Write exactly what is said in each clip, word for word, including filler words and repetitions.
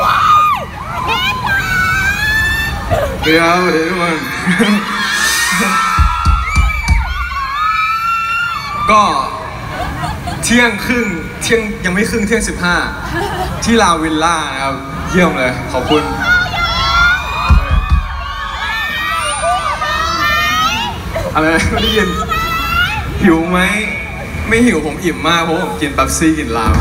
เดี๋ยวเดี๋ยวทุกคนก็เที่ยงครึ่งเที่ยงยังไม่ครึ่งเที่ยงสิบห้าที่ลาวิลล่านะครับเยี่ยมเลยขอบคุณอะไรไม่ได้ยินหิวไหมไม่หิวผมอิ่มมากเพราะผมกินเป๊ปซี่กินลาว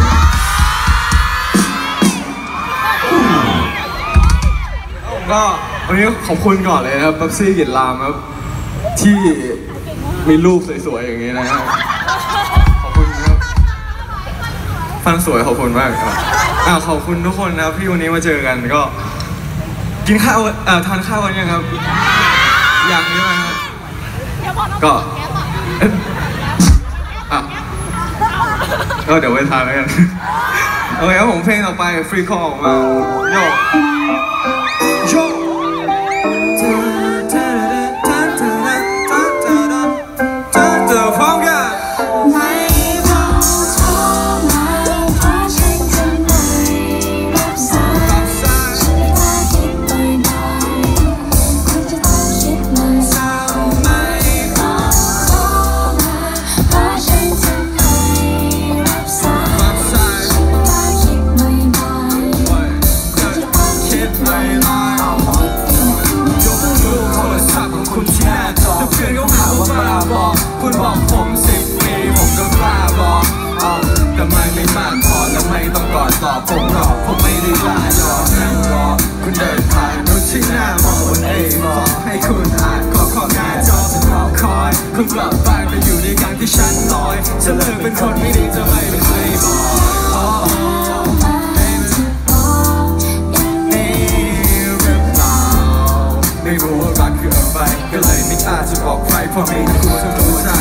ก็วันนี้ขอบคุณก่อนเลยนะครับเป๊ปซี่กินลามครับที่มีรูปสวยๆอย่างนี้นะครับขอบคุณครับฟังสวยขอบคุณมากครับอ่าขอบคุณทุกคนนะครับที่วันนี้มาเจอกันก็กินข้าวเอ่อทานข้าวกันยังครับอย่างนี้นะฮะก็อ่ะก็เดี๋ยวไปทานแล้วกันโอเคครับผมเพลงต่อไปฟรีคอลออกมาโยโยพร้อมกันคุณบอกผมสิบปีผมก็กล้าบอกแต่ไม่ไม่มากพอและไม่ต้องกอดต่อผมหรอกผมไม่ได้กล้ายอมนั่งรอคุณเดินผ่านรถที่หน้ามองบนเอมอให้คุณอ่านขอขอหน้าจอจะรอคอยคุณกลับบ้านไปอยู่ในการที่ฉันลอยจะเลิกเป็นคนไม่ดีจะไม่เป็นเลยบอกไม่รู้ว่ารักคืออะไรก็เลยไม่กล้าจะบอกใครเพราะไม่กลัวจะรู้ใจ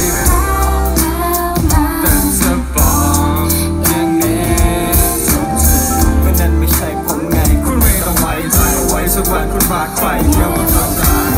แต่จะบอกอย่างนี้จบเพราะนั้นไม่ใช่ผมไงคุณไม่ต้องไว้ใจไว้สักวันคุณรักใครเดี๋ยวมันก็ตาย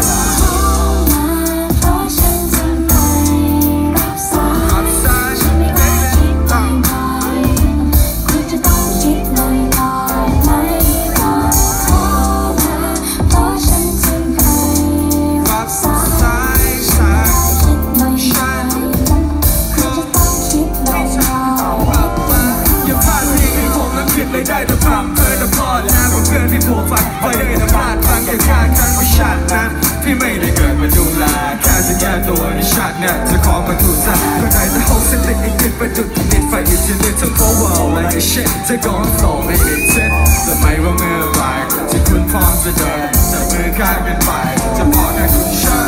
ได้แต่พรำเพื่อแต่พอแล้วกับเพื่อนที่ผูกฝันไว้ได้แต่พลาดฟังแค่ข้างกันไม่ชัดนะพี่ไม่ได้เกิดมาดูแลแค่จะแก้ตัวในชาติเนี่ยจะขอมาถูกใจเข้าใจแต่ห้องสติอีกขึ้นไปจุดที่นิดไฟอีกทีนิดทั้งโฟล์เวิลด์ like a shit จะก่อนโผล่ไม่ได้เช็ดแต่ไม่ว่าเมื่อไรที่คุณพร้อมจะเดินจะมือข้างกันไปจะบอกให้คุณเชื่อ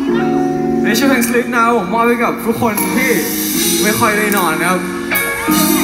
ในช่วงเพลงสลิกนะผมมอบให้กับทุกคนที่ไม่ค่อยได้นอนนะครับ